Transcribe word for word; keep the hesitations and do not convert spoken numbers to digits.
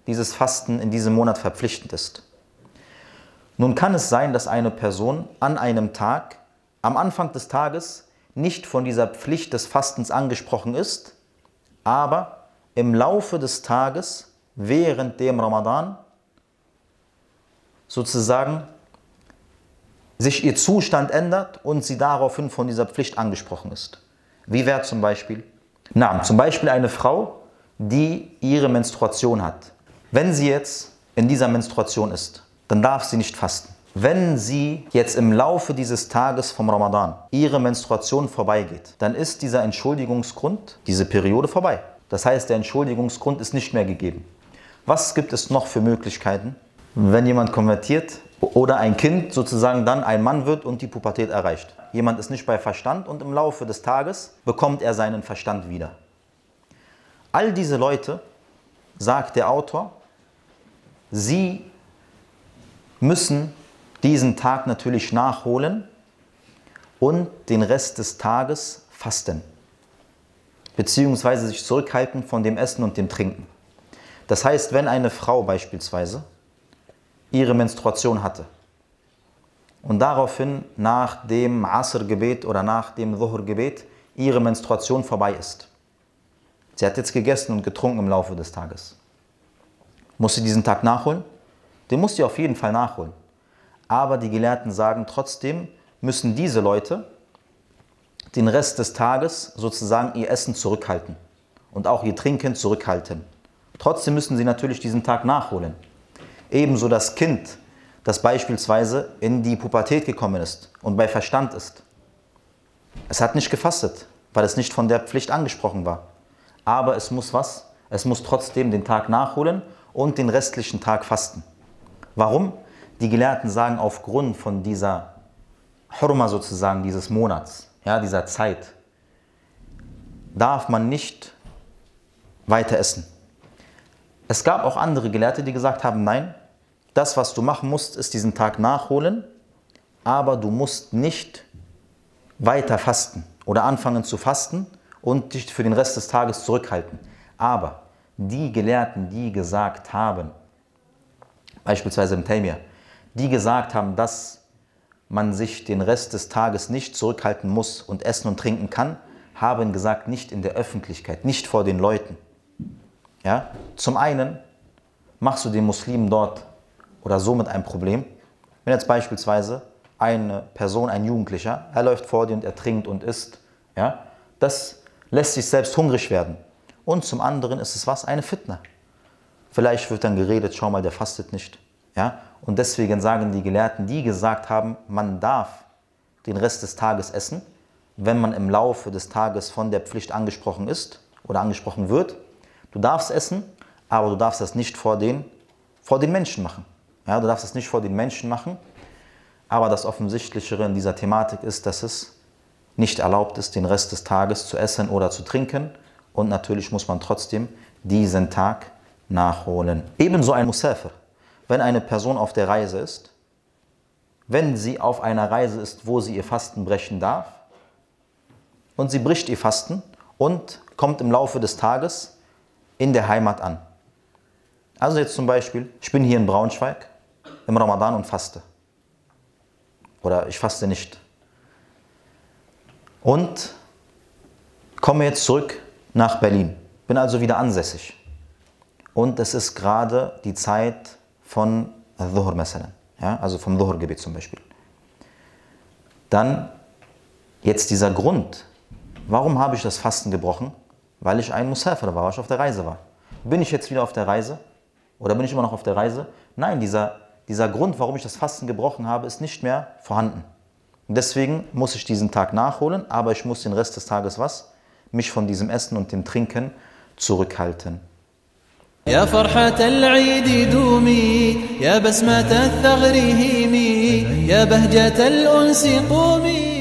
dieses Fasten in diesem Monat verpflichtend ist. Nun kann es sein, dass eine Person an einem Tag, am Anfang des Tages, nicht von dieser Pflicht des Fastens angesprochen ist, aber im Laufe des Tages, während dem Ramadan, sozusagen sich ihr Zustand ändert und sie daraufhin von dieser Pflicht angesprochen ist. Wie wäre zum Beispiel? Na, zum Beispiel eine Frau, die ihre Menstruation hat. Wenn sie jetzt in dieser Menstruation ist, dann darf sie nicht fasten. Wenn sie jetzt im Laufe dieses Tages vom Ramadan ihre Menstruation vorbeigeht, dann ist dieser Entschuldigungsgrund, diese Periode vorbei. Das heißt, der Entschuldigungsgrund ist nicht mehr gegeben. Was gibt es noch für Möglichkeiten, wenn jemand konvertiert oder ein Kind sozusagen dann ein Mann wird und die Pubertät erreicht? Jemand ist nicht bei Verstand und im Laufe des Tages bekommt er seinen Verstand wieder. All diese Leute, sagt der Autor, sie müssen diesen Tag natürlich nachholen und den Rest des Tages fasten, beziehungsweise sich zurückhalten von dem Essen und dem Trinken. Das heißt, wenn eine Frau beispielsweise ihre Menstruation hatte und daraufhin nach dem Asr-Gebet oder nach dem Dhuhr-Gebet ihre Menstruation vorbei ist, sie hat jetzt gegessen und getrunken im Laufe des Tages, muss sie diesen Tag nachholen? Den muss sie auf jeden Fall nachholen. Aber die Gelehrten sagen, trotzdem müssen diese Leute den Rest des Tages sozusagen ihr Essen zurückhalten und auch ihr Trinken zurückhalten. Trotzdem müssen sie natürlich diesen Tag nachholen. Ebenso das Kind, das beispielsweise in die Pubertät gekommen ist und bei Verstand ist. Es hat nicht gefastet, weil es nicht von der Pflicht angesprochen war. Aber es muss was? Es muss trotzdem den Tag nachholen und den restlichen Tag fasten. Warum? Die Gelehrten sagen, aufgrund von dieser Hurma sozusagen, dieses Monats, ja, dieser Zeit, darf man nicht weiter essen. Es gab auch andere Gelehrte, die gesagt haben, nein, das, was du machen musst, ist diesen Tag nachholen, aber du musst nicht weiter fasten oder anfangen zu fasten und dich für den Rest des Tages zurückhalten. Aber die Gelehrten, die gesagt haben, beispielsweise im Taymiyah, die gesagt haben, dass man sich den Rest des Tages nicht zurückhalten muss und essen und trinken kann, haben gesagt, nicht in der Öffentlichkeit, nicht vor den Leuten. Ja? Zum einen machst du den Muslimen dort oder somit ein Problem, wenn jetzt beispielsweise eine Person, ein Jugendlicher, er läuft vor dir und er trinkt und isst, ja? Das lässt sich selbst hungrig werden. Und zum anderen ist es was? Eine Fitna. Vielleicht wird dann geredet, schau mal, der fastet nicht. Ja? Und deswegen sagen die Gelehrten, die gesagt haben, man darf den Rest des Tages essen, wenn man im Laufe des Tages von der Pflicht angesprochen ist oder angesprochen wird. Du darfst essen, aber du darfst das nicht vor den, vor den Menschen machen. Ja? Du darfst das nicht vor den Menschen machen. Aber das Offensichtlichere in dieser Thematik ist, dass es nicht erlaubt ist, den Rest des Tages zu essen oder zu trinken. Und natürlich muss man trotzdem diesen Tag nachholen. Ebenso ein Musafir. Wenn eine Person auf der Reise ist, wenn sie auf einer Reise ist, wo sie ihr Fasten brechen darf, und sie bricht ihr Fasten und kommt im Laufe des Tages in der Heimat an. Also jetzt zum Beispiel, ich bin hier in Braunschweig im Ramadan und faste. Oder ich faste nicht. Und komme jetzt zurück nach Berlin. Bin also wieder ansässig. Und es ist gerade die Zeit von Dhuhr, ja, also vom Dhuhr-Gebet zum Beispiel. Dann jetzt dieser Grund. Warum habe ich das Fasten gebrochen? Weil ich ein Musafir war, weil ich auf der Reise war. Bin ich jetzt wieder auf der Reise? Oder bin ich immer noch auf der Reise? Nein, dieser, dieser Grund, warum ich das Fasten gebrochen habe, ist nicht mehr vorhanden. Und deswegen muss ich diesen Tag nachholen, aber ich muss den Rest des Tages was? Mich von diesem Essen und dem Trinken zurückhalten. يا فرحة العيد دومي يا بسمة الثغر هيمي يا بهجة الأنس قومي